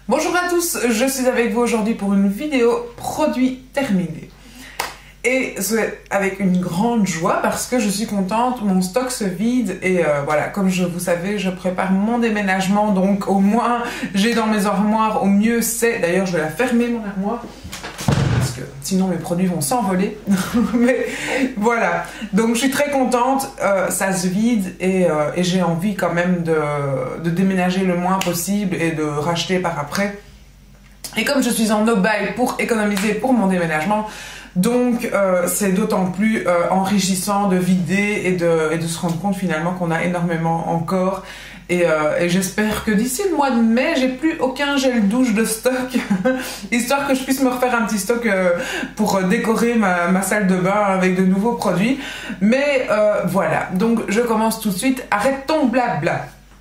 Bonjour à tous, je suis avec vous aujourd'hui pour une vidéo produit terminé. Et c'est avec une grande joie parce que je suis contente, mon stock se vide et voilà, comme vous savez, je prépare mon déménagement, donc au moins j'ai dans mes armoires, au mieux c'est, d'ailleurs je vais la fermer mon armoire, parce que sinon mes produits vont s'envoler, mais voilà, donc je suis très contente, ça se vide et j'ai envie quand même de déménager le moins possible et de racheter par après. Et comme je suis en no-buy pour économiser pour mon déménagement, donc c'est d'autant plus enrichissant de vider et de se rendre compte finalement qu'on a énormément encore. Et j'espère que d'ici le mois de mai, j'ai plus aucun gel douche de stock, histoire que je puisse me refaire un petit stock pour décorer ma salle de bain avec de nouveaux produits. Mais voilà, donc je commence tout de suite. Arrête ton blabla.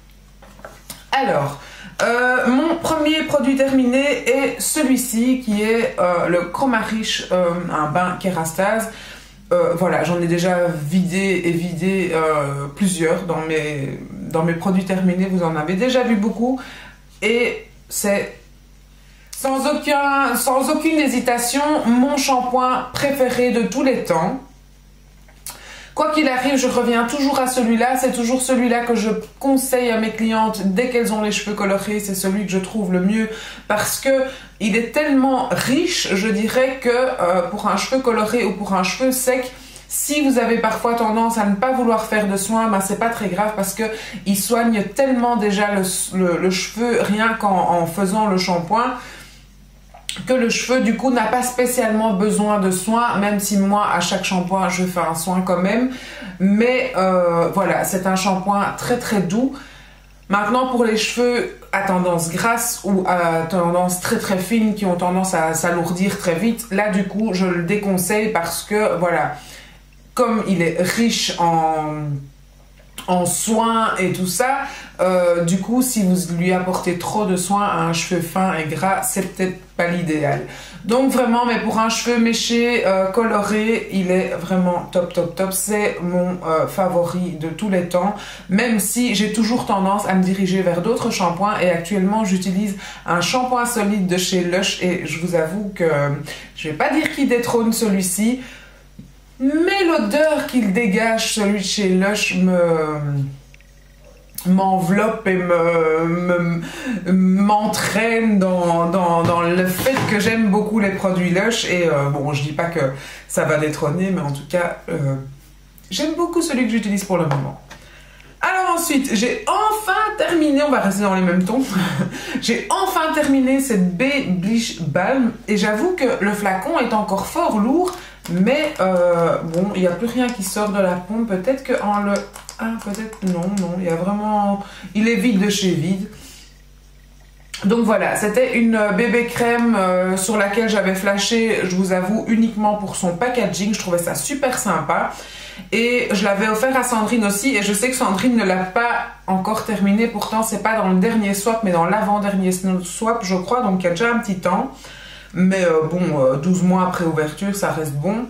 Alors, mon premier produit terminé est celui-ci qui est le Chromariche, un bain Kérastase. Voilà, j'en ai déjà vidé plusieurs dans mes produits terminés, vous en avez déjà vu beaucoup et c'est sans aucune hésitation mon shampoing préféré de tous les temps. Quoi qu'il arrive, je reviens toujours à celui-là. C'est toujours celui-là que je conseille à mes clientes dès qu'elles ont les cheveux colorés. C'est celui que je trouve le mieux parce que il est tellement riche, je dirais que pour un cheveu coloré ou pour un cheveu sec, si vous avez parfois tendance à ne pas vouloir faire de soins, ben c'est pas très grave parce que il soigne tellement déjà le cheveu rien qu'en faisant le shampoing, que le cheveu du coup n'a pas spécialement besoin de soins, même si moi à chaque shampoing je fais un soin quand même, mais voilà, c'est un shampoing très très doux. Maintenant pour les cheveux à tendance grasse ou à tendance très très fine qui ont tendance à s'alourdir très vite, là du coup je le déconseille parce que voilà, comme il est riche en soins et tout ça, du coup si vous lui apportez trop de soins à un cheveu fin et gras, c'est peut-être pas l'idéal. Donc vraiment, mais pour un cheveu méché, coloré, il est vraiment top top top. C'est mon favori de tous les temps, même si j'ai toujours tendance à me diriger vers d'autres shampoings et actuellement j'utilise un shampoing solide de chez Lush et je vous avoue que je vais pas dire qu'il détrône celui-ci, mais l'odeur qu'il dégage, celui de chez Lush, m'enveloppe et m'entraîne dans le fait que j'aime beaucoup les produits Lush. Et bon, je dis pas que ça va détrôner, mais en tout cas, j'aime beaucoup celui que j'utilise pour le moment. Alors ensuite, j'ai enfin terminé, on va rester dans les mêmes tons, j'ai enfin terminé cette Bae Bleach Balm et j'avoue que le flacon est encore fort lourd, mais bon, il n'y a plus rien qui sort de la pompe, peut-être que en le... Ah, peut-être non, il y a vraiment... Il est vide de chez vide. Donc voilà, c'était une bébé crème sur laquelle j'avais flashé, je vous avoue, uniquement pour son packaging, je trouvais ça super sympa. Et je l'avais offert à Sandrine aussi, et je sais que Sandrine ne l'a pas encore terminé, pourtant c'est pas dans le dernier swap, mais dans l'avant-dernier swap, je crois, donc il y a déjà un petit temps. Mais bon, 12 mois après ouverture, ça reste bon.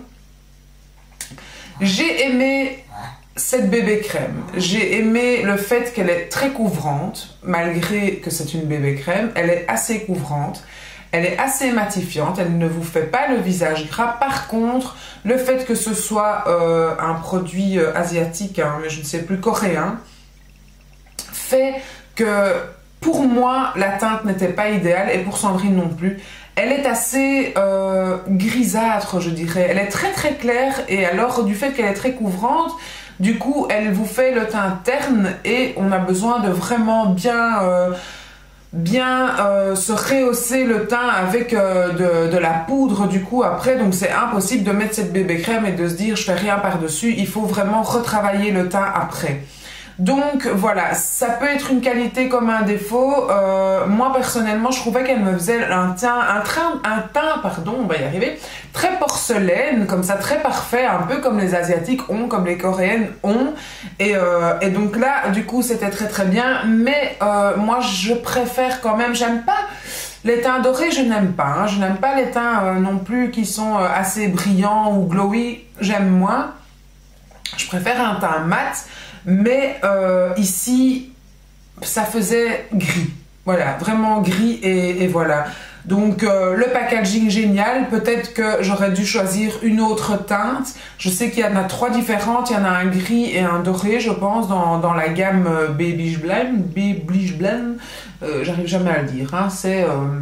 J'ai aimé cette bébé crème. J'ai aimé le fait qu'elle est très couvrante, malgré que c'est une bébé crème, elle est assez couvrante. Elle est assez matifiante, elle ne vous fait pas le visage gras. Par contre, le fait que ce soit un produit asiatique, hein, mais je ne sais plus, coréen, fait que pour moi, la teinte n'était pas idéale et pour Sandrine non plus. Elle est assez grisâtre, je dirais. Elle est très très claire et alors du fait qu'elle est très couvrante, du coup, elle vous fait le teint terne et on a besoin de vraiment bien se rehausser le teint avec de la poudre du coup après, donc c'est impossible de mettre cette bébé crème et de se dire je fais rien par dessus, il faut vraiment retravailler le teint après. Donc voilà, ça peut être une qualité comme un défaut. Moi personnellement, je trouvais qu'elle me faisait un teint, pardon, on va y arriver, très porcelaine, comme ça, très parfait, un peu comme les Asiatiques ont, comme les Coréennes ont. Et donc là, du coup, c'était très très bien. Mais moi, je préfère quand même, j'aime pas les teints dorés, je n'aime pas. Hein, je n'aime pas les teints non plus qui sont assez brillants ou glowy, j'aime moins. Je préfère un teint mat. Mais ici, ça faisait gris. Voilà, vraiment gris et voilà. Donc le packaging génial, peut-être que j'aurais dû choisir une autre teinte. Je sais qu'il y en a 3 différentes, il y en a un gris et un doré je pense dans la gamme Baby Blend, j'arrive jamais à le dire, hein. C'est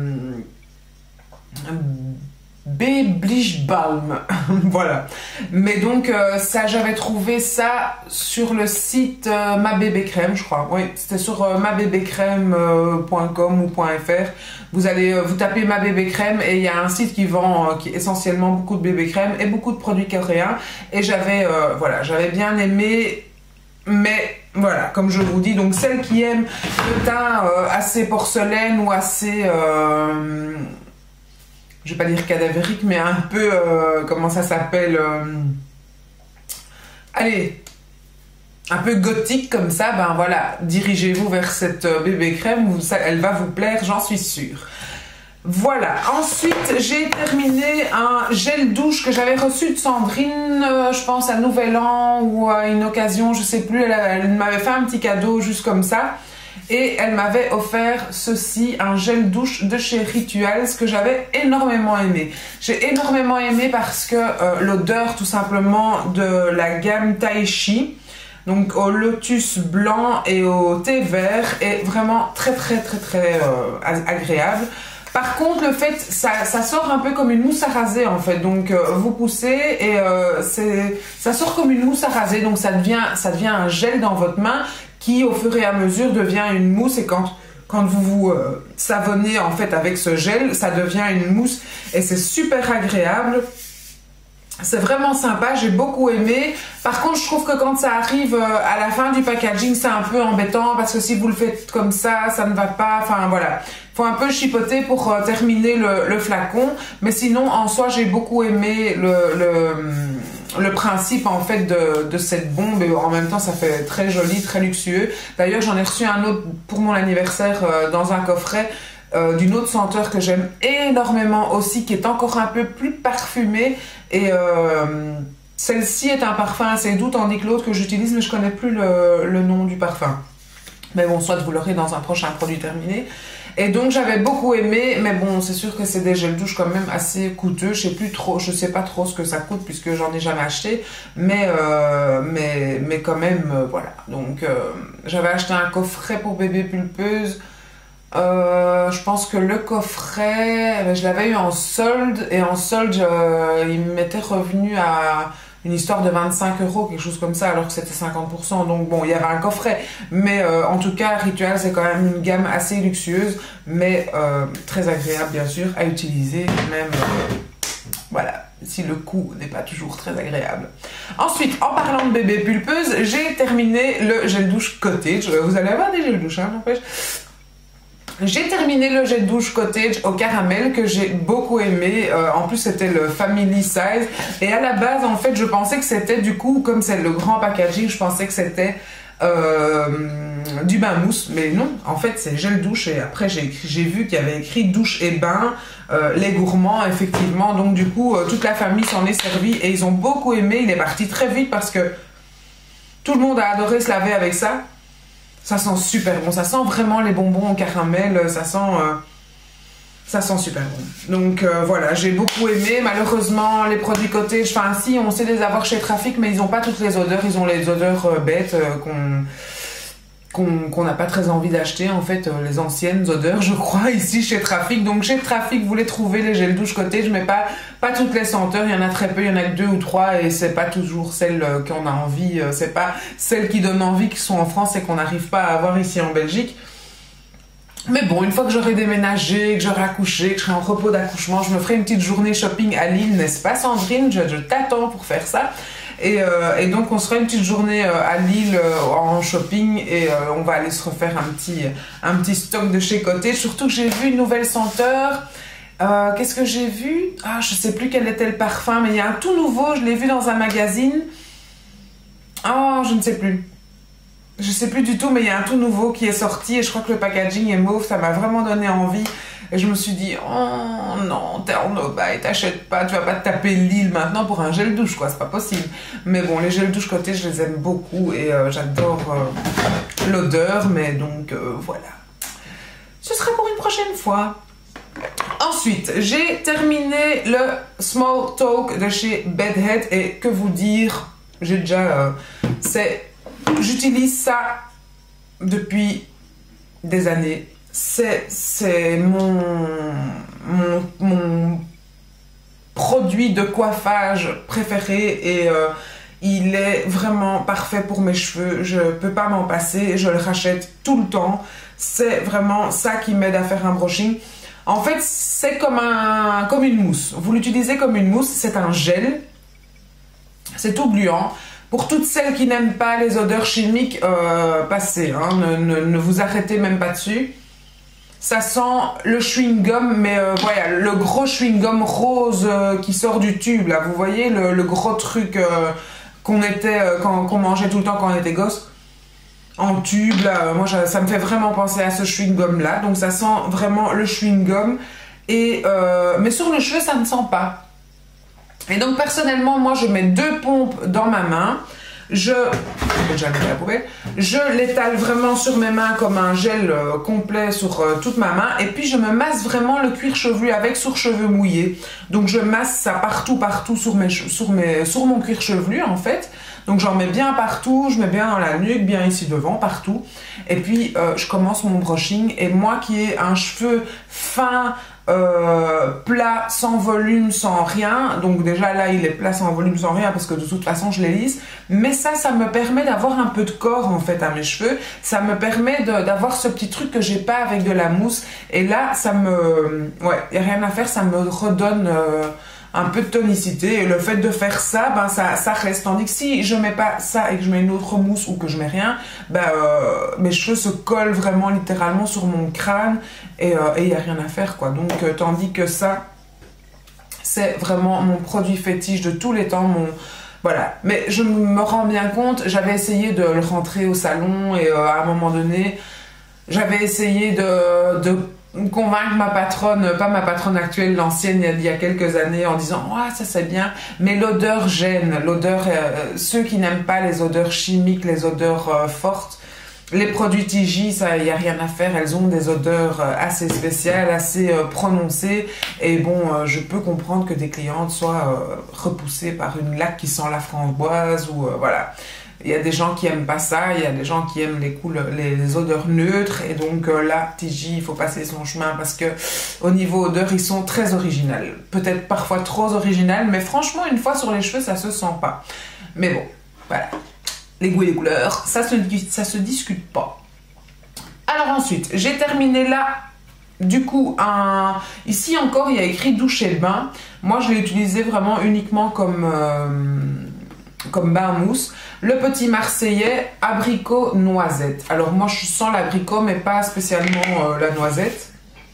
Baby Balm, voilà. Mais donc ça, j'avais trouvé ça sur le site Ma Bébé Crème, je crois. Oui, c'était sur mabébécrème.com ou .fr. Vous allez vous tapez Ma Bébé Crème et il y a un site qui vend essentiellement beaucoup de bébé crème et beaucoup de produits coréens. Et j'avais voilà, j'avais bien aimé, mais voilà, comme je vous dis, donc celles qui aiment le teint assez porcelaine ou assez je vais pas dire cadavérique, mais un peu, comment ça s'appelle, allez, un peu gothique comme ça, ben voilà, dirigez-vous vers cette bébé crème, elle va vous plaire, j'en suis sûre. Voilà, ensuite j'ai terminé un gel douche que j'avais reçu de Sandrine, je pense à Nouvel An ou à une occasion, je sais plus, elle m'avait fait un petit cadeau juste comme ça. Et elle m'avait offert ceci, un gel douche de chez Rituals que j'avais énormément aimé. J'ai énormément aimé parce que l'odeur tout simplement de la gamme Taishi, donc au lotus blanc et au thé vert, est vraiment très agréable. Par contre, le fait, ça sort un peu comme une mousse à raser en fait. Donc vous poussez et ça sort comme une mousse à raser, donc ça devient un gel dans votre main qui au fur et à mesure devient une mousse, et quand vous vous savonnez en fait avec ce gel, ça devient une mousse et c'est super agréable. C'est vraiment sympa, j'ai beaucoup aimé. Par contre, je trouve que quand ça arrive à la fin du packaging, c'est un peu embêtant parce que si vous le faites comme ça ne va pas. Enfin voilà, il faut un peu chipoter pour terminer le flacon. Mais sinon, en soi, j'ai beaucoup aimé le principe en fait de cette bombe, et en même temps ça fait très joli, très luxueux. D'ailleurs j'en ai reçu un autre pour mon anniversaire dans un coffret d'une autre senteur que j'aime énormément aussi, qui est encore un peu plus parfumée, et celle-ci est un parfum assez doux, tandis que l'autre que j'utilise, mais je connais plus le nom du parfum. Mais bon, soit vous l'aurez dans un prochain produit terminé. Et donc j'avais beaucoup aimé, mais bon, c'est sûr que c'est des gels douche quand même assez coûteux. Je sais pas trop ce que ça coûte puisque j'en ai jamais acheté, mais quand même, voilà. Donc j'avais acheté un coffret pour bébé pulpeuse. Je pense que le coffret, je l'avais eu en solde, et en solde, il m'était revenu à une histoire de 25 €, quelque chose comme ça, alors que c'était 50%. Donc bon, il y avait un coffret. Mais en tout cas, Ritual, c'est quand même une gamme assez luxueuse, mais très agréable, bien sûr, à utiliser, même, voilà, si le coût n'est pas toujours très agréable. Ensuite, en parlant de bébé pulpeuse, j'ai terminé le gel douche Cottage. Vous allez avoir des gels douche, hein, n'empêche. J'ai terminé le gel douche Cottage au caramel que j'ai beaucoup aimé. En plus, c'était le family size. Et à la base, en fait, je pensais que c'était du coup, comme c'est le grand packaging, je pensais que c'était du bain mousse. Mais non, en fait, c'est gel douche. Et après, j'ai vu qu'il y avait écrit douche et bain, les gourmands, effectivement. Donc, du coup, toute la famille s'en est servie et ils ont beaucoup aimé. Il est parti très vite parce que tout le monde a adoré se laver avec ça. Ça sent super bon, ça sent vraiment les bonbons au caramel, ça sent super bon. Donc voilà, j'ai beaucoup aimé. Malheureusement, les produits Cottage, enfin si, on sait les avoir chez Trafic, mais ils n'ont pas toutes les odeurs, ils ont les odeurs bêtes qu'on n'a pas très envie d'acheter, en fait, les anciennes odeurs, je crois, ici chez Trafic. Donc chez Trafic, vous les trouvez, les gels douche Cottage, mais pas toutes les senteurs, il y en a très peu, il y en a que 2 ou 3, et c'est pas toujours celles qu'on a envie, c'est pas celles qui donnent envie qui sont en France et qu'on n'arrive pas à avoir ici en Belgique. Mais bon, une fois que j'aurai déménagé, que j'aurai accouché, que je serai en repos d'accouchement, je me ferai une petite journée shopping à Lille, n'est-ce pas Sandrine? Je t'attends pour faire ça. Et donc on se fera une petite journée à Lille en shopping, et on va aller se refaire un petit stock de chez Cottage. Surtout que j'ai vu une nouvelle senteur. Qu'est-ce que j'ai vu? Ah, je sais plus quel était le parfum, mais il y a un tout nouveau, je l'ai vu dans un magazine. Oh, je ne sais plus. Je sais plus du tout, mais il y a un tout nouveau qui est sorti et je crois que le packaging est mauve, ça m'a vraiment donné envie. Et je me suis dit, oh non, t'es en Oba et t'achètes pas, tu vas pas te taper Lille maintenant pour un gel douche, quoi, c'est pas possible. Mais bon, les gels douche Cottage, je les aime beaucoup et j'adore l'odeur, mais donc voilà. ce sera pour une prochaine fois. Ensuite, j'ai terminé le Small Talk de chez Bedhead et que vous dire, j'ai déjà, j'utilise ça depuis des années. C'est mon produit de coiffage préféré et il est vraiment parfait pour mes cheveux. Je peux pas m'en passer, je le rachète tout le temps. C'est vraiment ça qui m'aide à faire un brushing. En fait, c'est comme une mousse. Vous l'utilisez comme une mousse, c'est un gel. C'est tout gluant. Pour toutes celles qui n'aiment pas les odeurs chimiques, passez, hein, ne vous arrêtez même pas dessus. Ça sent le chewing-gum, mais voilà, le gros chewing-gum rose qui sort du tube, là. Vous voyez, le gros truc qu'on mangeait tout le temps quand on était gosse. En tube, là, moi ça me fait vraiment penser à ce chewing-gum là, donc ça sent vraiment le chewing-gum, mais sur le cheveu ça ne sent pas. Et donc personnellement, moi je mets 2 pompes dans ma main, je l'étale vraiment sur mes mains comme un gel complet sur toute ma main, et puis je me masse vraiment le cuir chevelu avec sur cheveux mouillés. Donc je masse ça partout sur mon cuir chevelu en fait. Donc j'en mets bien partout, je mets bien dans la nuque, bien ici devant, partout. Et puis je commence mon brushing. Et moi qui ai un cheveu fin, plat, sans volume, sans rien. Donc déjà là il est plat, sans volume, sans rien parce que de toute façon je les lisse. Mais ça me permet d'avoir un peu de corps en fait à mes cheveux. Ça me permet d'avoir ce petit truc que j'ai pas avec de la mousse. Et là ouais, y a rien à faire, ça me redonne un peu de tonicité, et le fait de faire ça, ben ça reste. Tandis que si je mets pas ça et que je mets une autre mousse ou que je mets rien, ben mes cheveux se collent vraiment littéralement sur mon crâne et il n'y a rien à faire quoi. Donc tandis que ça, c'est vraiment mon produit fétiche de tous les temps, voilà. Mais je me rends bien compte, j'avais essayé de le rentrer au salon et à un moment donné, j'avais essayé de convaincre ma patronne, pas ma patronne actuelle, l'ancienne il y a quelques années, en disant « ça c'est bien », mais l'odeur gêne, ceux qui n'aiment pas les odeurs chimiques, les odeurs fortes, les produits TJ, ça, il n'y a rien à faire, elles ont des odeurs assez spéciales, assez prononcées, et bon, je peux comprendre que des clientes soient repoussées par une laque qui sent la framboise, ou voilà. Il y a des gens qui aiment pas ça, il y a des gens qui aiment les odeurs neutres, et donc là, TJ, il faut passer son chemin parce que au niveau odeur, ils sont très originales. Peut-être parfois trop originales, mais franchement, une fois sur les cheveux, ça se sent pas. Mais bon, voilà. Les goûts et les couleurs, ça se discute pas. Alors ensuite, j'ai terminé là. Du coup, ici encore, il y a écrit douche et bain. Moi, je l'ai utilisé vraiment uniquement comme bain mousse. Le petit marseillais abricot noisette. Alors moi je sens l'abricot mais pas spécialement la noisette.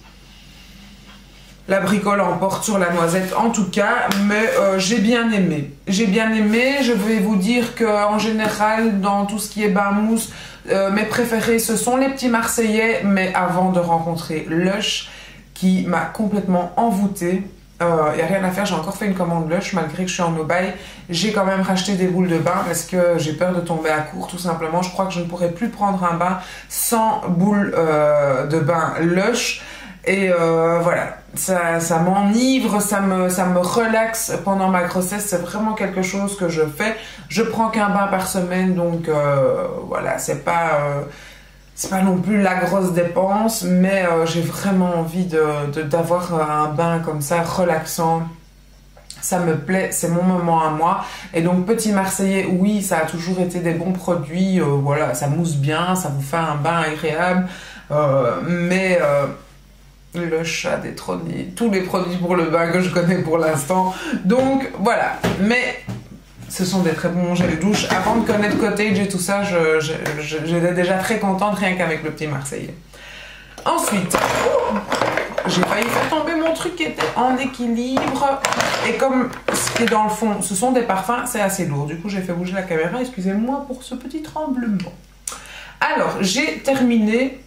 L'abricot l'emporte sur la noisette en tout cas, mais j'ai bien aimé. J'ai bien aimé, je vais vous dire qu'en général dans tout ce qui est bain mousse, mes préférés ce sont les petits marseillais, mais avant de rencontrer Lush qui m'a complètement envoûtée. Il n'y a rien à faire, j'ai encore fait une commande Lush malgré que je suis en no-buy. J'ai quand même racheté des boules de bain parce que j'ai peur de tomber à court tout simplement. Je crois que je ne pourrai plus prendre un bain sans boules de bain Lush. Et voilà, ça m'enivre, ça me relaxe pendant ma grossesse. C'est vraiment quelque chose que je fais. Je prends qu'un bain par semaine, donc voilà, c'est pas non plus la grosse dépense, mais j'ai vraiment envie d'avoir un bain comme ça, relaxant. Ça me plaît, c'est mon moment à moi. Et donc, petit marseillais, oui, ça a toujours été des bons produits. Voilà, ça mousse bien, ça vous fait un bain agréable. Mais le chat détrôné, tous les produits pour le bain que je connais pour l'instant. Donc, voilà. Mais ce sont des très bons gels douche. Avant de connaître Cottage et tout ça, j'étais déjà très contente rien qu'avec le petit marseillais. Ensuite, j'ai failli faire tomber mon truc qui était en équilibre. Et comme ce qui est dans le fond, ce sont des parfums, c'est assez lourd. Du coup, j'ai fait bouger la caméra. Excusez-moi pour ce petit tremblement. Alors, j'ai terminé.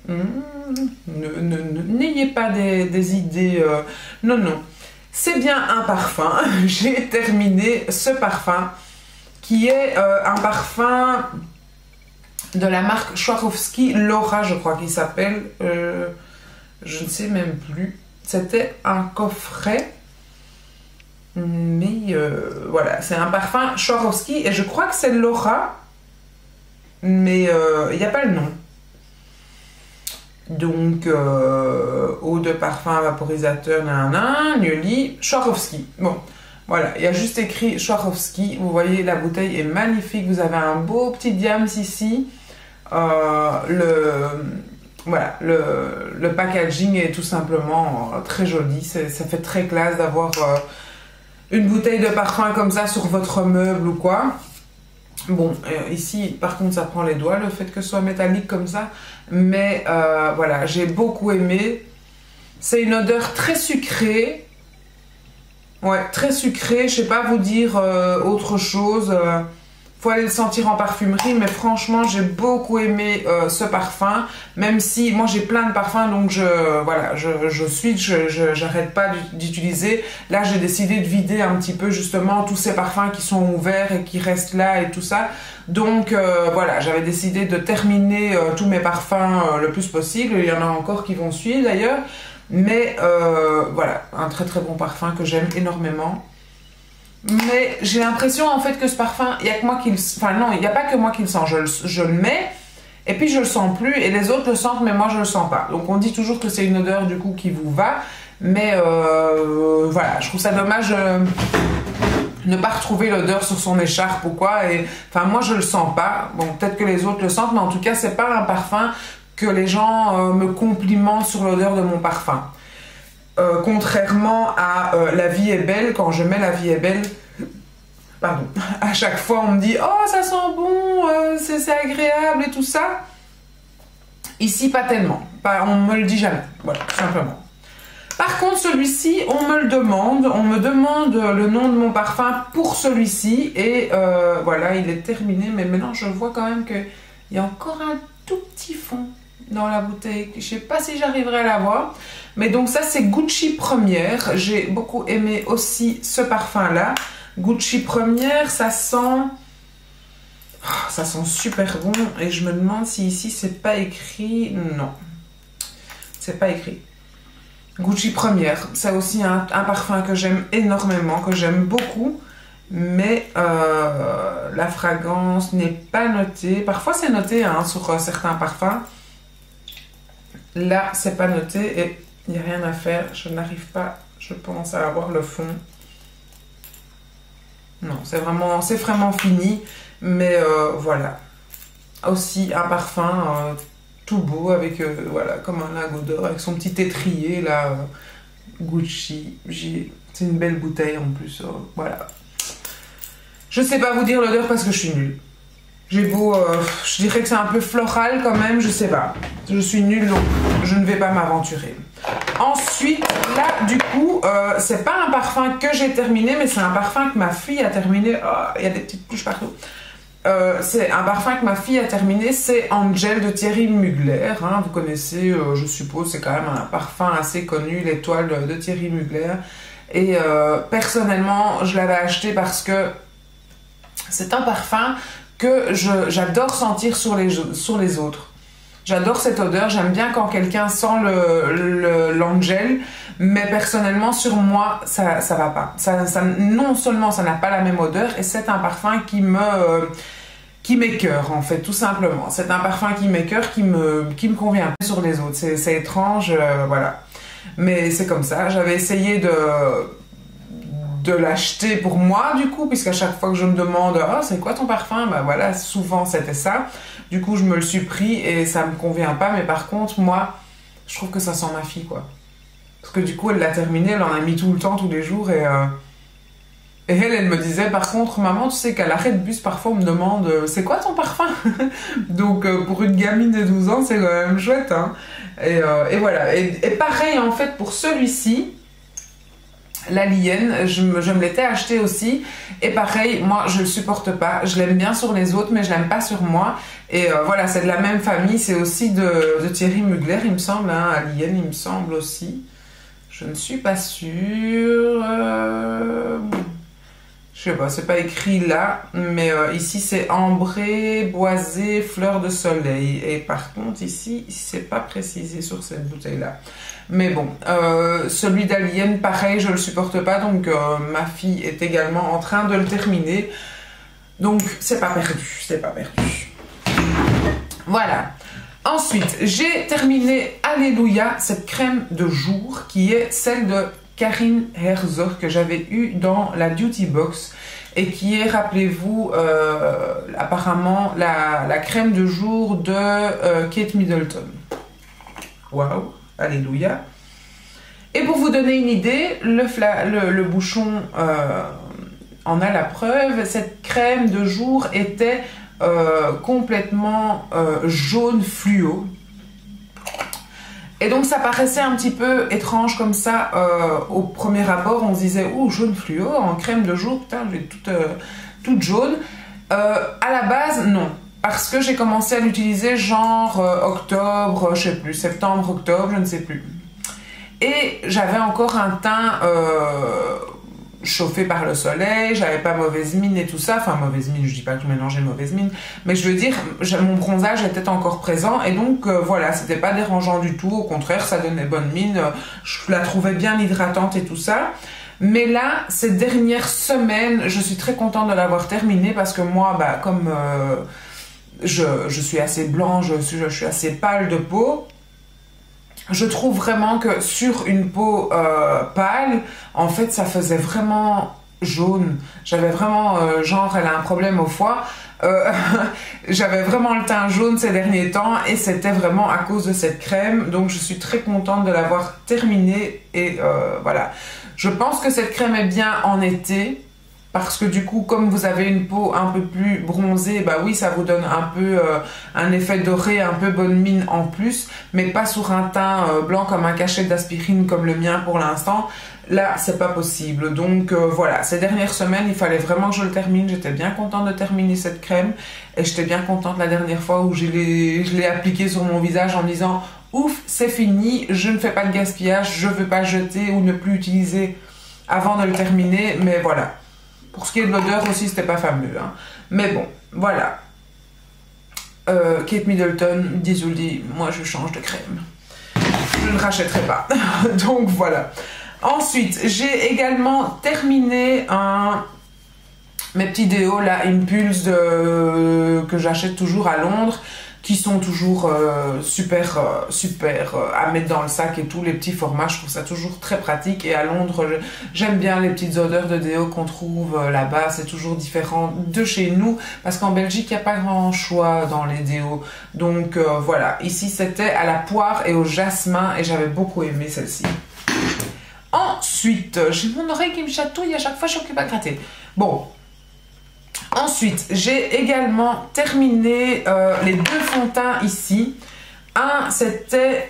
N'ayez pas des idées. Non, non. C'est bien un parfum. J'ai terminé ce parfum qui est un parfum de la marque Swarovski, Laura, je crois qu'il s'appelle. Je ne sais même plus. C'était un coffret. Mais voilà, c'est un parfum Swarovski et je crois que c'est Laura. Mais il n'y a pas le nom. Donc, eau de parfum vaporisateur, Nulli, Swarovski. Bon, voilà, il y a juste écrit Swarovski. Vous voyez, la bouteille est magnifique. Vous avez un beau petit diams ici. Voilà, le packaging est tout simplement très joli. Ça fait très classe d'avoir une bouteille de parfum comme ça sur votre meuble ou quoi. Bon, ici, par contre, ça prend les doigts, le fait que ce soit métallique comme ça. Mais voilà, j'ai beaucoup aimé. C'est une odeur très sucrée. Ouais, très sucrée. Je sais pas vous dire autre chose. Faut aller le sentir en parfumerie, mais franchement, j'ai beaucoup aimé ce parfum. Même si, moi, j'ai plein de parfums, donc je switch, j'arrête pas d'utiliser. Là, j'ai décidé de vider un petit peu, justement, tous ces parfums qui sont ouverts et qui restent là et tout ça. Donc, voilà, j'avais décidé de terminer tous mes parfums le plus possible. Il y en a encore qui vont suivre, d'ailleurs. Mais, voilà, un très très bon parfum que j'aime énormément. Mais j'ai l'impression en fait que ce parfum, il n'y a que moi qui le... Enfin non, il n'y a pas que moi qui le sens. Je le mets et puis je le sens plus et les autres le sentent mais moi je le sens pas. Donc on dit toujours que c'est une odeur du coup qui vous va. Mais voilà, je trouve ça dommage ne pas retrouver l'odeur sur son écharpe ou quoi. Et, enfin moi je le sens pas. Bon peut-être que les autres le sentent mais en tout cas c'est pas un parfum que les gens me complimentent sur l'odeur de mon parfum. Contrairement à La Vie est belle, quand je mets La Vie est belle, pardon, à chaque fois on me dit « Oh, ça sent bon, c'est agréable et tout ça ». Ici, pas tellement. On me le dit jamais, voilà, tout simplement. Par contre, celui-ci, on me demande le nom de mon parfum pour celui-ci. Et voilà, il est terminé, mais maintenant je vois quand même qu'il y a encore un tout petit fond dans la bouteille. Je sais pas si j'arriverai à la voir. Mais donc ça c'est Gucci Première. J'ai beaucoup aimé aussi ce parfum là. Gucci Première, ça sent super bon. Et je me demande si ici c'est pas écrit. Non, c'est pas écrit. Gucci Première, c'est aussi un parfum que j'aime énormément, que j'aime beaucoup. Mais la fragrance n'est pas notée. Parfois c'est noté hein, sur certains parfums. Là c'est pas noté et il n'y a rien à faire, je n'arrive pas, je pense, à avoir le fond. Non, c'est vraiment fini, mais voilà. Aussi un parfum tout beau, avec, voilà, comme un lingot d'or, avec son petit étrier, là, Gucci. C'est une belle bouteille en plus, voilà. Je sais pas vous dire l'odeur parce que je suis nulle. J'ai beau, je dirais que c'est un peu floral quand même, je sais pas. Je suis nulle, donc je ne vais pas m'aventurer. Ensuite, là, du coup, c'est pas un parfum que j'ai terminé, mais c'est un parfum que ma fille a terminé. Oh, il y a des petites couches partout. C'est un parfum que ma fille a terminé, c'est Angel de Thierry Mugler. Hein, vous connaissez, je suppose, c'est quand même un parfum assez connu, l'étoile de Thierry Mugler. Et personnellement, je l'avais acheté parce que c'est un parfum que j'adore sentir sur les autres. J'adore cette odeur, j'aime bien quand quelqu'un sent l'Angel, mais personnellement sur moi ça va pas. Non seulement ça n'a pas la même odeur, et c'est un parfum qui m'écoeure en fait, tout simplement. C'est un parfum qui m'écoeure, qui me convient pas sur les autres. C'est étrange, voilà. Mais c'est comme ça, j'avais essayé de l'acheter pour moi du coup, puisqu'à chaque fois que je me demande « Oh, c'est quoi ton parfum ?» Ben voilà, souvent c'était ça. Du coup, je me le suis pris et ça me convient pas. Mais par contre, moi, je trouve que ça sent ma fille, quoi. Parce que du coup, elle l'a terminé, elle en a mis tout le temps, tous les jours. Et elle me disait, par contre, maman, tu sais qu'à l'arrêt de bus, parfois, on me demande « C'est quoi ton parfum ?» Donc, pour une gamine de 12 ans, c'est quand même chouette. Hein. Et voilà. Et pareil, en fait, pour celui-ci, la Lienne, je me l'étais acheté aussi. Et pareil, moi, je le supporte pas. Je l'aime bien sur les autres, mais je l'aime pas sur moi. Et voilà, c'est de la même famille. C'est aussi de Thierry Mugler, il me semble. Hein, à Lienne, il me semble aussi. Je ne suis pas sûre. Je sais pas, c'est pas écrit là, mais ici c'est ambré, boisé, fleur de soleil. Et par contre ici, c'est pas précisé sur cette bouteille-là. Mais bon, celui d'Alien, pareil, je le supporte pas, donc ma fille est également en train de le terminer. Donc c'est pas perdu, c'est pas perdu. Voilà. Ensuite, j'ai terminé Alléluia, cette crème de jour qui est celle de Karin Herzog que j'avais eue dans la Beauty Box et qui est, rappelez-vous, apparemment la crème de jour de Kate Middleton. Waouh, Alléluia. Et pour vous donner une idée, le bouchon en a la preuve. Cette crème de jour était complètement jaune fluo. Et donc ça paraissait un petit peu étrange comme ça au premier abord. On se disait, oh, jaune fluo en crème de jour, putain, je vais toute jaune. À la base, non. Parce que j'ai commencé à l'utiliser genre octobre, je sais plus, septembre, octobre, je ne sais plus. Et j'avais encore un teint chauffé par le soleil, j'avais pas mauvaise mine et tout ça. Enfin, mauvaise mine, je dis pas que je mélangeais mauvaise mine, mais je veux dire, mon bronzage était encore présent et donc voilà, c'était pas dérangeant du tout. Au contraire, ça donnait bonne mine, je la trouvais bien hydratante et tout ça. Mais là, ces dernières semaines, je suis très contente de l'avoir terminée parce que moi, bah, comme je suis assez blanche, je suis assez pâle de peau. Je trouve vraiment que sur une peau pâle, en fait, ça faisait vraiment jaune. J'avais vraiment, genre, elle a un problème au foie. J'avais vraiment le teint jaune ces derniers temps et c'était vraiment à cause de cette crème. Donc, je suis très contente de l'avoir terminée et voilà. Je pense que cette crème est bien en été. Parce que du coup, comme vous avez une peau un peu plus bronzée, bah oui, ça vous donne un peu un effet doré, un peu bonne mine en plus, mais pas sur un teint blanc comme un cachet d'aspirine comme le mien pour l'instant. Là, c'est pas possible. Donc voilà, ces dernières semaines, il fallait vraiment que je le termine. J'étais bien contente de terminer cette crème et j'étais bien contente la dernière fois où je l'ai appliquée sur mon visage en me disant « Ouf, c'est fini, je ne fais pas de gaspillage, je veux pas jeter ou ne plus utiliser avant de le terminer. » Mais voilà. Pour ce qui est de l'odeur aussi, c'était pas fameux. Hein. Mais bon, voilà. Kate Middleton, désolé, moi je change de crème. Je ne rachèterai pas. Donc voilà. Ensuite, j'ai également terminé mes petits déos, la Impulse que j'achète toujours à Londres, qui sont toujours super à mettre dans le sac et tout, les petits formats, je trouve ça toujours très pratique. Et à Londres, j'aime bien les petites odeurs de déo qu'on trouve là-bas, c'est toujours différent de chez nous, parce qu'en Belgique, il n'y a pas grand choix dans les déos. Donc voilà, ici c'était à la poire et au jasmin, et j'avais beaucoup aimé celle-ci. Ensuite, j'ai mon oreille qui me chatouille à chaque fois, je suis occupée à gratter. Bon. Ensuite, j'ai également terminé les deux fonds de teint ici. Un, c'était...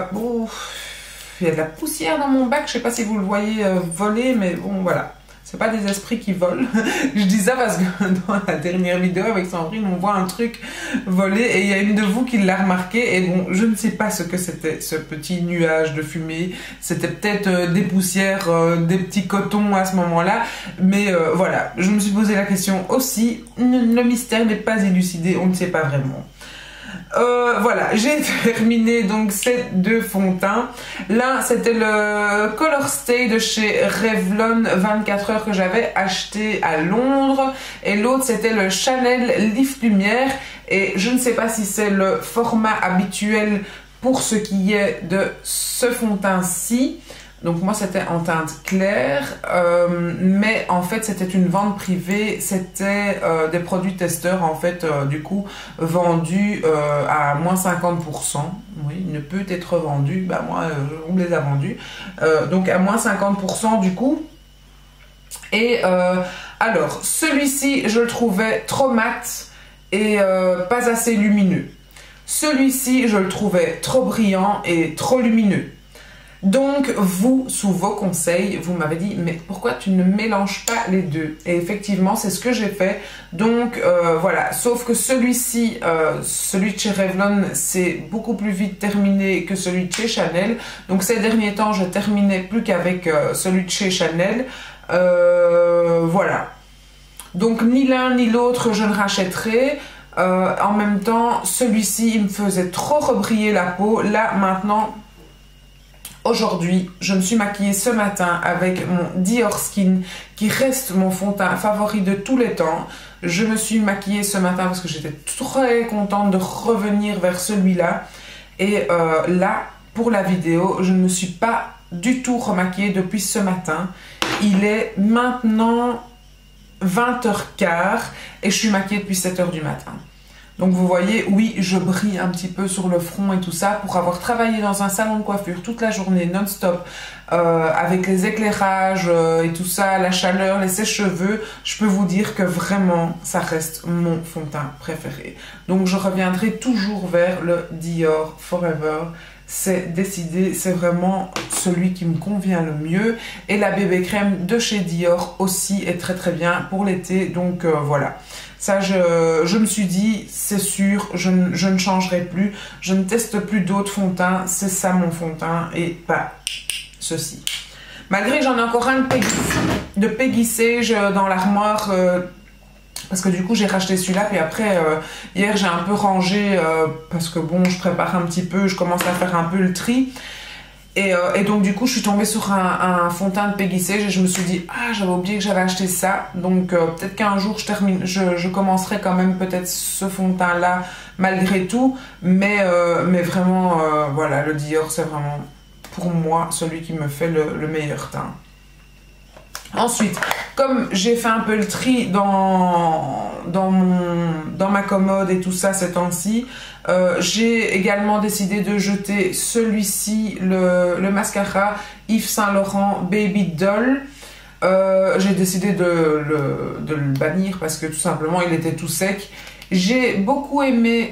il y a de la poussière dans mon bac, je ne sais pas si vous le voyez voler, mais bon, voilà. C'est pas des esprits qui volent. Je dis ça parce que dans la dernière vidéo avec Sandrine, on voit un truc voler et il y a une de vous qui l'a remarqué. Et bon, je ne sais pas ce que c'était, ce petit nuage de fumée. C'était peut-être des poussières, des petits cotons à ce moment-là. Mais voilà, je me suis posé la question aussi. Le mystère n'est pas élucidé, on ne sait pas vraiment. Voilà, j'ai terminé donc ces deux fonds de teint. L'un c'était le Color Stay de chez Revlon 24 heures que j'avais acheté à Londres, et l'autre c'était le Chanel Lift Lumière, et je ne sais pas si c'est le format habituel pour ce qui est de ce fond de teint-ci. Donc moi c'était en teinte claire, mais en fait c'était une vente privée, c'était des produits testeurs en fait, du coup vendus à moins 50%, oui, il ne peut être vendu, bah moi on me les a vendus, donc à moins 50% du coup. Et alors celui-ci je le trouvais trop mat et pas assez lumineux, celui-ci je le trouvais trop brillant et trop lumineux. Donc vous, sous vos conseils, vous m'avez dit mais pourquoi tu ne mélanges pas les deux? Et effectivement c'est ce que j'ai fait. Donc voilà, sauf que celui-ci, celui de chez Revlon, c'est beaucoup plus vite terminé que celui de chez Chanel. Donc ces derniers temps je terminais plus qu'avec celui de chez Chanel. Voilà. Donc ni l'un ni l'autre je ne rachèterai. En même temps, celui-ci il me faisait trop rebriller la peau. Là maintenant, aujourd'hui, je me suis maquillée ce matin avec mon Dior Skin qui reste mon fond de teint favori de tous les temps. Je me suis maquillée ce matin parce que j'étais très contente de revenir vers celui-là. Et là, pour la vidéo, je ne me suis pas du tout remaquillée depuis ce matin. Il est maintenant 20h15 et je suis maquillée depuis 7h du matin. Donc vous voyez, oui, je brille un petit peu sur le front et tout ça. Pour avoir travaillé dans un salon de coiffure toute la journée non-stop, avec les éclairages et tout ça, la chaleur, les sèche-cheveux, je peux vous dire que vraiment, ça reste mon fond de teint préféré. Donc je reviendrai toujours vers le Dior Forever. C'est décidé, c'est vraiment celui qui me convient le mieux. Et la bébé crème de chez Dior aussi est très très bien pour l'été. Donc voilà. Ça, je me suis dit, c'est sûr, je ne changerai plus. Je ne teste plus d'autres fonds de teint. C'est ça mon fond de teint et pas ceci. Malgré que j'en ai encore un de Peggy Sage dans l'armoire. Parce que du coup j'ai racheté celui-là, puis après hier j'ai un peu rangé parce que bon, je prépare un petit peu, je commence à faire un peu le tri. Et donc du coup je suis tombée sur un fond de teint de Peggy Sage et je me suis dit ah, j'avais oublié que j'avais acheté ça. Donc peut-être qu'un jour je commencerai quand même peut-être ce fond de teint là malgré tout. Mais vraiment voilà, le Dior c'est vraiment pour moi celui qui me fait le meilleur teint. Ensuite, comme j'ai fait un peu le tri dans ma commode et tout ça ces temps-ci, j'ai également décidé de jeter celui-ci, le mascara Yves Saint Laurent Baby Doll. J'ai décidé de le bannir parce que tout simplement il était tout sec. J'ai beaucoup aimé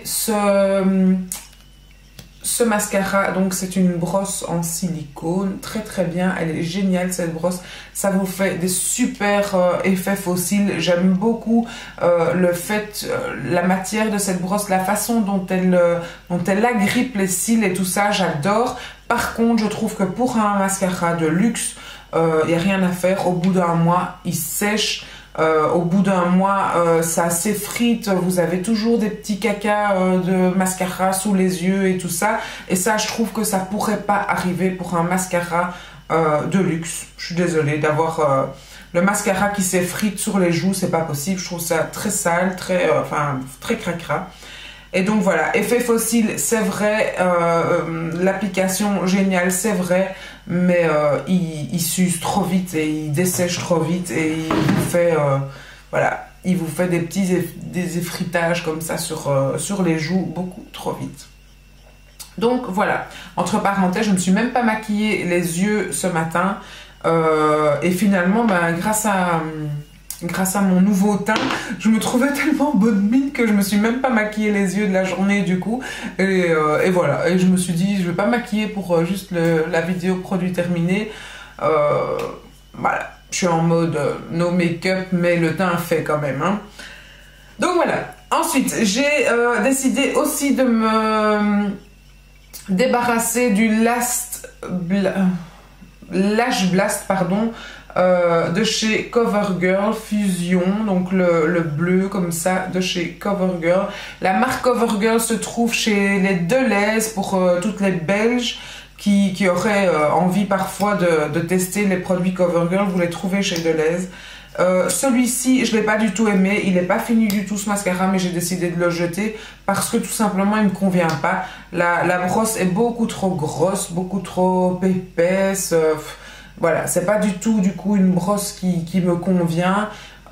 ce mascara, donc c'est une brosse en silicone, très très bien, elle est géniale cette brosse, ça vous fait des super effets fossiles. J'aime beaucoup le fait, la matière de cette brosse, la façon dont elle agrippe les cils et tout ça, j'adore. Par contre, je trouve que pour un mascara de luxe, il n'y a rien à faire, au bout d'un mois, il sèche. Au bout d'un mois, ça s'effrite, vous avez toujours des petits cacas de mascara sous les yeux et tout ça. Et ça, je trouve que ça pourrait pas arriver pour un mascara de luxe. Je suis désolée d'avoir le mascara qui s'effrite sur les joues, c'est pas possible. Je trouve ça très sale, très cracra. Et donc voilà, effet fossile, c'est vrai, l'application géniale, c'est vrai, mais il s'use trop vite et il dessèche trop vite et il vous fait, voilà, il vous fait des effritages comme ça sur les joues beaucoup trop vite. Donc voilà, entre parenthèses, je ne me suis même pas maquillée les yeux ce matin et finalement, grâce à mon nouveau teint, je me trouvais tellement bonne mine que je me suis même pas maquillée les yeux de la journée du coup. Et voilà, et je me suis dit, je vais pas maquiller pour juste la vidéo produit terminé. Voilà, je suis en mode no make-up, mais le teint fait quand même. Hein. Donc voilà, ensuite, j'ai décidé aussi de me débarrasser du Lash Blast, pardon, de chez CoverGirl Fusion, donc le bleu comme ça de chez CoverGirl. La marque CoverGirl se trouve chez les Deleuze pour toutes les Belges qui auraient envie parfois de tester les produits CoverGirl, vous les trouvez chez Deleuze. Celui-ci, je ne l'ai pas du tout aimé, il n'est pas fini du tout ce mascara, mais j'ai décidé de le jeter parce que tout simplement il ne me convient pas. La brosse est beaucoup trop grosse, beaucoup trop épaisse. Voilà, c'est pas du tout du coup une brosse qui me convient.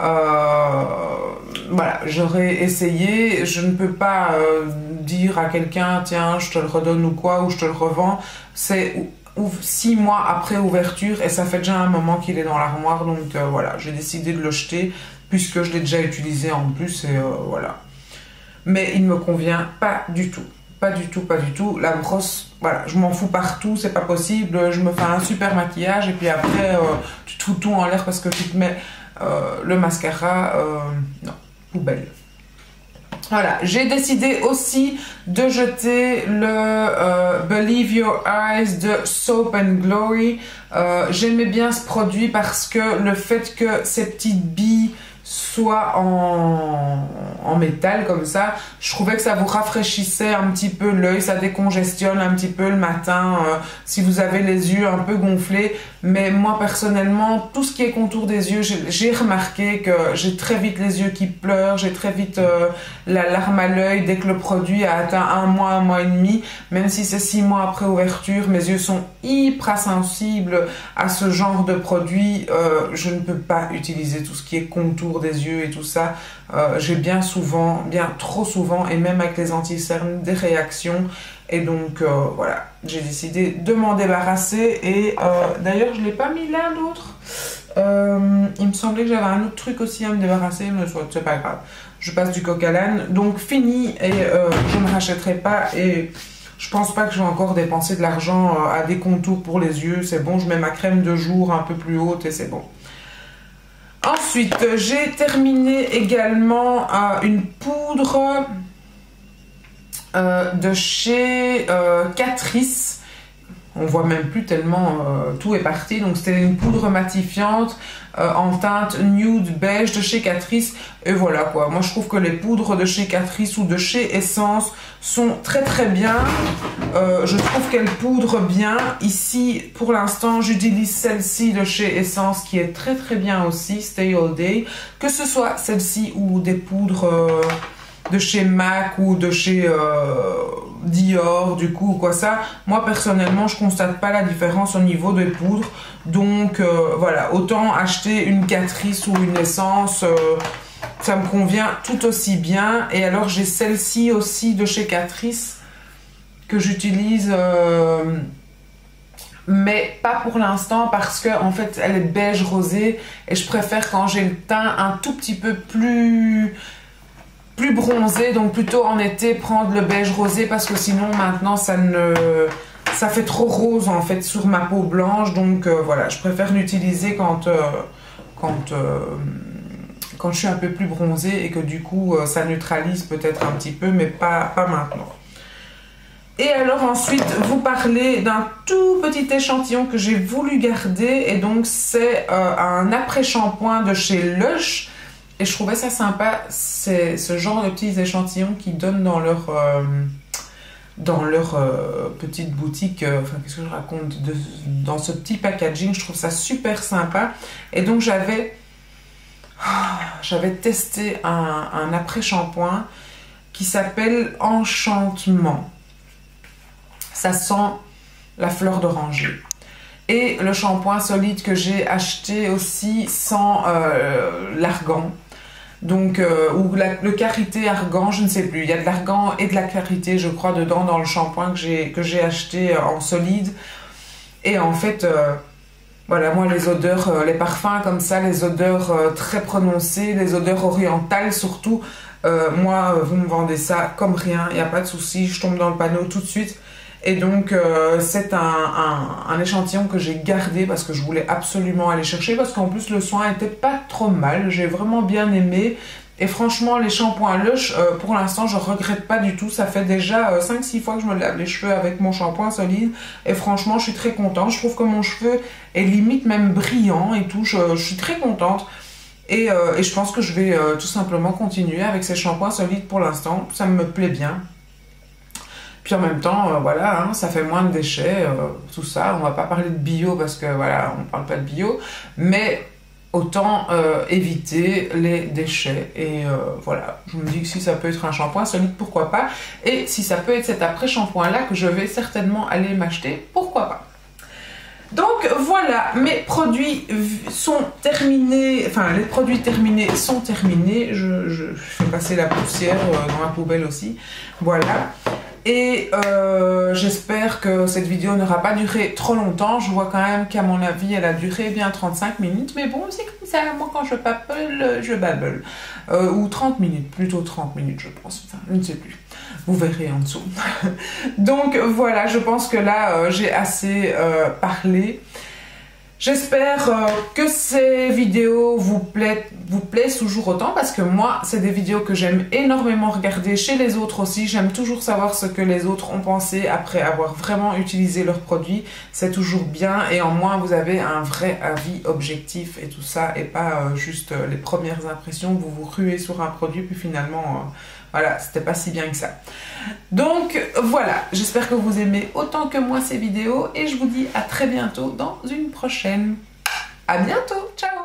Voilà, j'aurais essayé, je ne peux pas dire à quelqu'un tiens je te le redonne ou quoi, ou je te le revends. C'est 6 mois après ouverture et ça fait déjà un moment qu'il est dans l'armoire, donc voilà, j'ai décidé de le jeter puisque je l'ai déjà utilisé en plus et voilà. Mais il ne me convient pas du tout. Pas du tout, pas du tout. La brosse, voilà, je m'en fous partout, c'est pas possible. Je me fais un super maquillage et puis après, tu te fous tout en l'air parce que tu te mets le mascara. Non, poubelle. Voilà, j'ai décidé aussi de jeter le Believe Your Eyes de Soap and Glory. J'aimais bien ce produit parce que le fait que ces petites billes soit en métal comme ça. Je trouvais que ça vous rafraîchissait un petit peu l'œil, ça décongestionne un petit peu le matin si vous avez les yeux un peu gonflés. Mais moi personnellement, tout ce qui est contour des yeux, j'ai remarqué que j'ai très vite les yeux qui pleurent, j'ai très vite la larme à l'œil dès que le produit a atteint un mois et demi. Même si c'est 6 mois après ouverture, mes yeux sont hyper sensibles à ce genre de produit. Je ne peux pas utiliser tout ce qui est contour des yeux et tout ça. J'ai bien trop souvent, et même avec les anti-cernes, des réactions. Et donc voilà, j'ai décidé de m'en débarrasser. Et d'ailleurs, je ne l'ai pas mis là l'autre. Il me semblait que j'avais un autre truc aussi à me débarrasser, mais c'est pas grave. Je passe du coq à l'âne. Donc fini, et je ne rachèterai pas. Et je pense pas que je vais encore dépenser de l'argent à des contours pour les yeux. C'est bon, je mets ma crème de jour un peu plus haute et c'est bon. Ensuite, j'ai terminé également une poudre de chez Catrice. On voit même plus tellement tout est parti. Donc c'était une poudre matifiante en teinte nude beige de chez Catrice. Et voilà quoi. Moi je trouve que les poudres de chez Catrice ou de chez Essence sont très bien. Je trouve qu'elles poudrent bien. Ici pour l'instant j'utilise celle-ci de chez Essence qui est très bien aussi. Stay All Day. Que ce soit celle-ci ou des poudres de chez MAC ou de chez Dior du coup ou quoi ça, moi personnellement je constate pas la différence au niveau des poudres, donc voilà, autant acheter une Catrice ou une Essence, ça me convient tout aussi bien. Et alors j'ai celle-ci aussi de chez Catrice que j'utilise mais pas pour l'instant parce que en fait elle est beige rosé et je préfère quand j'ai le teint un tout petit peu plus bronzé, donc plutôt en été prendre le beige rosé parce que sinon maintenant ça fait trop rose en fait sur ma peau blanche. Donc voilà, je préfère l'utiliser quand je suis un peu plus bronzée et que du coup ça neutralise peut-être un petit peu, mais pas maintenant. Et alors ensuite vous parlez d'un tout petit échantillon que j'ai voulu garder, et donc c'est un après-shampoing de chez Lush. Et je trouvais ça sympa, c'est ce genre de petits échantillons qu'ils donnent dans leur petite boutique, enfin qu'est-ce que je raconte, dans ce petit packaging. Je trouve ça super sympa. Et donc j'avais testé un après-shampoing qui s'appelle Enchantement. Ça sent la fleur d'oranger. Et le shampoing solide que j'ai acheté aussi sans l'argan. Donc, ou le karité argan, je ne sais plus. Il y a de l'argan et de la karité, je crois, dedans dans le shampoing que j'ai acheté en solide. Et en fait, voilà, moi les odeurs, les parfums comme ça, les odeurs très prononcées, les odeurs orientales surtout, moi vous me vendez ça comme rien, il n'y a pas de souci, je tombe dans le panneau tout de suite. Et donc c'est un échantillon que j'ai gardé parce que je voulais absolument aller chercher, parce qu'en plus le soin était pas trop mal, j'ai vraiment bien aimé. Et franchement les shampoings Lush, pour l'instant je regrette pas du tout. Ça fait déjà 5-6 fois que je me lave les cheveux avec mon shampoing solide, et franchement je suis très contente. Je trouve que mon cheveu est limite même brillant et tout, je suis très contente. Et je pense que je vais tout simplement continuer avec ces shampoings solides pour l'instant, ça me plaît bien. Puis en même temps, voilà, hein, ça fait moins de déchets, tout ça. On va pas parler de bio parce que voilà, on parle pas de bio, mais autant éviter les déchets. Et voilà, je me dis que si ça peut être un shampoing solide, pourquoi pas. Et si ça peut être cet après-shampoing là que je vais certainement aller m'acheter, pourquoi pas. Donc voilà, mes produits sont terminés, enfin les produits terminés sont terminés. Je fais passer la poussière dans la poubelle aussi, voilà. Et j'espère que cette vidéo n'aura pas duré trop longtemps. Je vois quand même qu'à mon avis elle a duré bien 35 minutes. Mais bon, c'est comme ça, moi quand je papole, je babble. Ou 30 minutes, plutôt 30 minutes je pense. Enfin, je ne sais plus. Vous verrez en dessous. Donc voilà, je pense que là j'ai assez parlé. J'espère que ces vidéos vous plaisent toujours autant parce que moi, c'est des vidéos que j'aime énormément regarder chez les autres aussi. J'aime toujours savoir ce que les autres ont pensé après avoir vraiment utilisé leurs produits. C'est toujours bien et en moins vous avez un vrai avis objectif et tout ça et pas juste les premières impressions. Vous vous ruez sur un produit puis finalement... voilà, c'était pas si bien que ça. Donc voilà, j'espère que vous aimez autant que moi ces vidéos et je vous dis à très bientôt dans une prochaine. À bientôt, ciao!